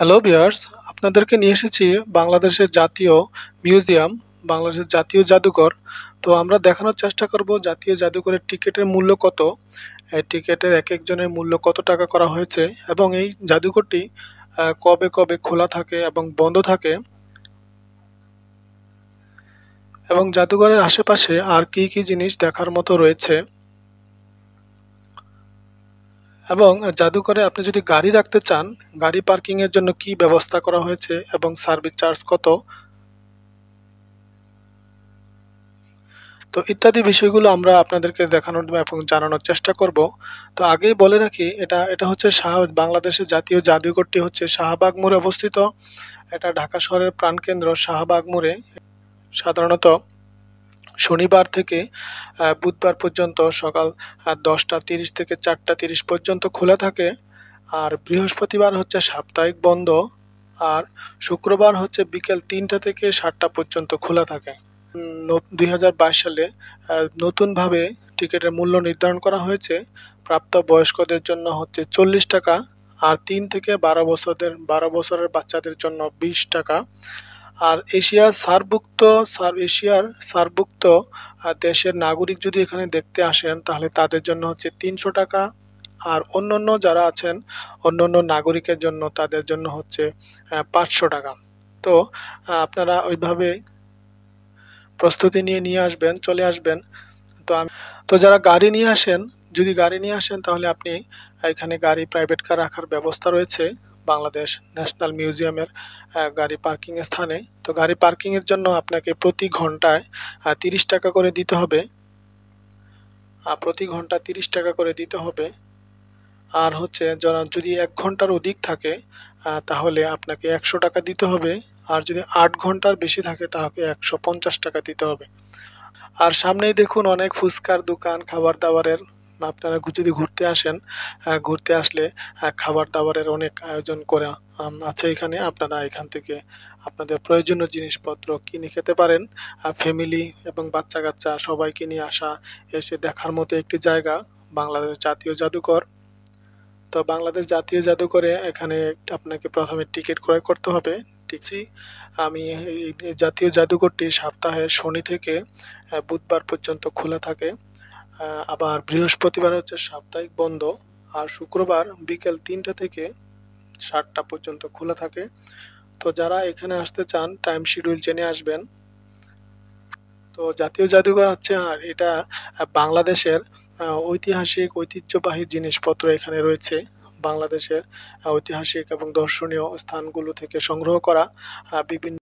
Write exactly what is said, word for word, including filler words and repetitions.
Hello viewers, আপনাদেরকে নিয়ে এসেছি বাংলাদেশের জাতীয় মিউজিয়াম, বাংলাদেশের জাতীয় জাদুঘর। তো আমরা দেখানোর চেষ্টা করব জাতীয় জাদুঘরের টিকিটের মূল্য কত, এই টিকিটের এক একজনের মূল্য কত টাকা করা হয়েছে এবং এই জাদুঘরটি আহ, কবে কবে খোলা থাকে এবং বন্ধ থাকে, এবং জাদুঘরের আশেপাশে আর কি কি জিনিস দেখার মতো রয়েছে, এবং জাদুঘরে আপনি যদি গাড়ি রাখতে চান গাড়ি পার্কিং এর জন্য কি ব্যবস্থা করা হয়েছে এবং সার্ভিস চার্জ কত, তো ইত্যাদি বিষয়গুলো আমরা আপনাদেরকে দেখানোর এবং জানানোর চেষ্টা করব। তো আগেই বলে রাখি, এটা এটা হচ্ছে শাহ বাংলাদেশের জাতীয় জাদুঘরটি হচ্ছে শাহবাগ মোড়ে অবস্থিত। এটা ঢাকা শহরের প্রাণকেন্দ্র শাহবাগ মোড়ে। সাধারণত শনিবার থেকে আহ, বুধবার পর্যন্ত সকাল আহ, দশটা তিরিশ থেকে চারটা তিরিশ পর্যন্ত খোলা থাকে। আর বৃহস্পতিবার হচ্ছে সাপ্তাহিক বন্ধ। আর শুক্রবার হচ্ছে বিকেল তিনটা থেকে সাতটা পর্যন্ত খোলা থাকে। দুই হাজার বাইশ সালে আহ, নতুনভাবে টিকিটের মূল্য নির্ধারণ করা হয়েছে। প্রাপ্ত বয়স্কদের জন্য হচ্ছে চল্লিশ টাকা, আর তিন থেকে বারো বছরের বারো বছরের বাচ্চাদের জন্য বিশ টাকা। আর এশিয়ার সার্কভুক্ত সার এশিয়ার সার্কভুক্ত আহ, দেশের নাগরিক যদি এখানে দেখতে আসেন তাহলে তাদের জন্য হচ্ছে তিনশো টাকা। আর অন্যান্য যারা আছেন অন্যান্য নাগরিকের জন্য তাদের জন্য হচ্ছে পাঁচশো টাকা। তো আহ, আপনারা ওইভাবে প্রস্তুতি নিয়ে নিয়ে আসবেন, চলে আসবেন। তো আমি তো যারা গাড়ি নিয়ে আসেন, যদি গাড়ি নিয়ে আসেন তাহলে আপনি এখানে গাড়ি প্রাইভেট কার রাখার ব্যবস্থা রয়েছে বাংলাদেশ ন্যাশনাল মিউজিয়ামের আহ, গাড়ি পার্কিং স্থানে। তো গাড়ি পার্কিং এর জন্য আপনাকে প্রতি ঘন্টায় তিরিশ টাকা করে দিতে হবে। আহ, প্রতি ঘন্টা তিরিশ টাকা করে দিতে হবে। আর হচ্ছে যারা যদি এক ঘন্টার অধিক থাকে আহ, তাহলে আপনাকে একশো টাকা দিতে হবে। আর যদি আট ঘন্টার বেশি থাকে তাহলে একশো পঞ্চাশ টাকা দিতে হবে। আর সামনেই দেখুন অনেক ফুচকার দোকান, খাবার দাবারের। আপনারা ঘু- যদি ঘুরতে আসেন, আহ, ঘুরতে আসলে আহ, খাবার দাবারের অনেক আয়োজন করা আম, আছে এখানে। আপনারা এখান থেকে আপনাদের প্রয়োজনীয় জিনিসপত্র কিনে খেতে পারেন। ফ্যামিলি এবং বাচ্চা কাচ্চা সবাইকে নিয়ে আসা, এসে দেখার মতো একটি জায়গা বাংলাদেশ জাতীয় জাদুঘর। তো বাংলাদেশ জাতীয় জাদুঘরে এখানে আপনাকে প্রথমে টিকিট ক্রয় করতে হবে। টিকিট আমি এই এই জাতীয় জাদুঘরটি সপ্তাহে শনি থেকে আহ, বুধবার পর্যন্ত খোলা থাকে। আহ, আবার বৃহস্পতিবার হচ্ছে সাপ্তাহিক বন্ধ। আর শুক্রবার বিকেল তিনটা থেকে সাতটা পর্যন্ত খোলা থাকে। তো যারা এখানে আসতে চান টাইম শিডিউল জেনে আসবেন। তো জাতীয় জাদুঘর হচ্ছে, আর এটা আহ, বাংলাদেশের আহ, ঐতিহাসিক ঐতিহ্যবাহী জিনিসপত্র এখানে রয়েছে। বাংলাদেশের আহ, ঐতিহাসিক এবং দর্শনীয় স্থানগুলো থেকে সংগ্রহ করা আহ, বিভিন্ন